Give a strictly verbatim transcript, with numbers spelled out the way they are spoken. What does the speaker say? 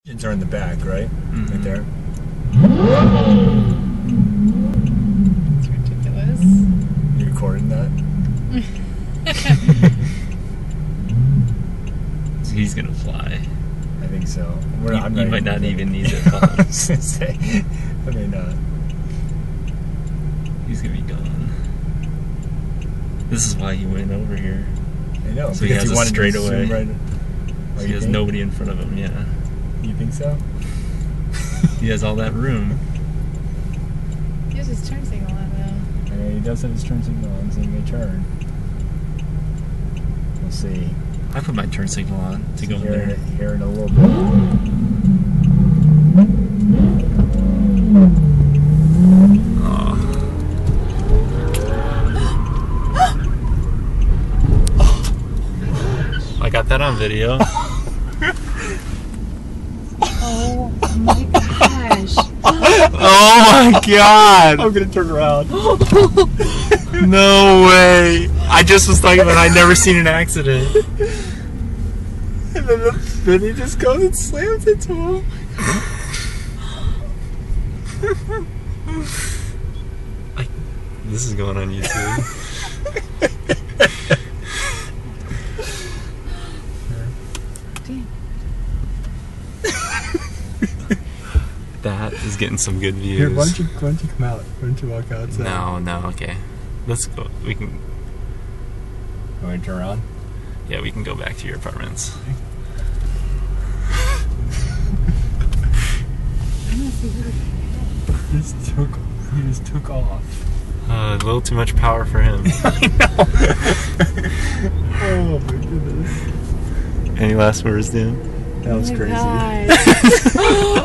Engines are in the back, right? Mm-hmm. Right there. It's ridiculous. You recording that? So he's gonna fly. I think so. We're You, not, I'm you not might even not thinking. even need it. I was gonna say, I mean, uh, He's gonna be gone. This is why he went over here. I know. So he because has he a wanted to straightaway. zoom right. Oh, He you has think? nobody in front of him. Yeah, You think so? he has all that room. He has his turn signal on though. I mean, he does have his turn signal on, so he may turn. We'll see. I put my turn signal on to go in Here, there. here in a little bit. I got that on video. Oh my gosh. Oh my god! I'm gonna turn around. No way! I just was talking about I'd never seen an accident. And then, the, then he just goes and slams into him. I, this is going on YouTube. That is getting some good views. Here, why don't you why don't you come out? Why don't you walk outside? No, no, okay. Let's go. We can. You want to turn around? Yeah, we can go back to your apartments. He just took. He just took off. Uh, a little too much power for him. Oh my goodness. Any last words, Dan? That was Oh my crazy. gosh.